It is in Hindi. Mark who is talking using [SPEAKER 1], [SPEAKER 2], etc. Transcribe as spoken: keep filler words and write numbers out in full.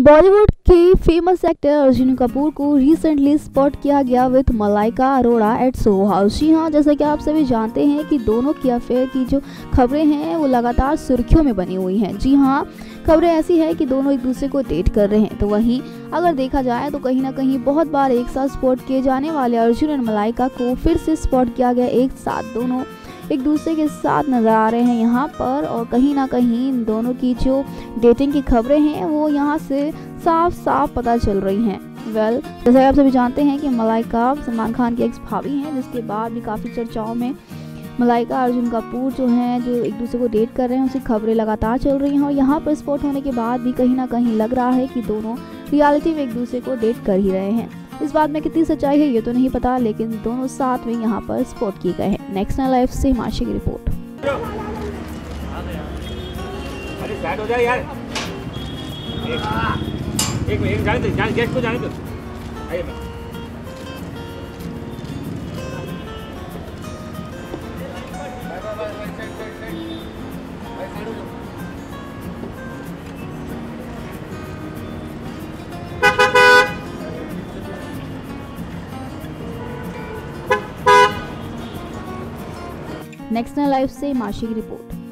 [SPEAKER 1] बॉलीवुड के फेमस एक्टर अर्जुन कपूर को रिसेंटली स्पॉट किया गया with Malaika Arora at Soho House. जी हाँ, जैसा कि आप सभी जानते हैं कि दोनों की अफेयर की जो खबरें हैं वो लगातार सुर्खियों में बनी हुई हैं। जी हाँ, खबरें ऐसी है कि दोनों एक दूसरे को डेट कर रहे हैं। तो वहीं अगर देखा जाए तो कहीं ना कहीं बहुत बार एक साथ स्पॉट किए जाने वाले अर्जुन और मलाइका को फिर से स्पॉट किया गया एक साथ। दोनों एक दूसरे के साथ नज़र आ रहे हैं यहाँ पर, और कहीं ना कहीं इन दोनों की जो डेटिंग की खबरें हैं वो यहाँ से साफ साफ पता चल रही हैं। वेल well, जैसे आप सभी जानते हैं कि मलाइका सलमान खान की एक्स भाभी हैं, जिसके बाद भी काफ़ी चर्चाओं में मलाइका अर्जुन कपूर जो हैं जो एक दूसरे को डेट कर रहे हैं उसकी खबरें लगातार चल रही हैं। और यहाँ पर स्पॉट होने के बाद भी कहीं ना कहीं लग रहा है कि दोनों रियलिटी में एक दूसरे को डेट कर ही रहे हैं। इस बात में कितनी सच्चाई है ये तो नहीं पता, लेकिन दोनों साथ में यहाँ पर स्पॉट किए गए हैं। नेक्स्ट नाइन लाइफ से हिमांशी की रिपोर्ट।
[SPEAKER 2] अरे साइड हो जाए यार, एक मिनट जाने दो, जाने गेस्ट को जाने दो। आइए मैं
[SPEAKER 1] नेक्स्ट नाइन लाइफ से हिमांशी की रिपोर्ट।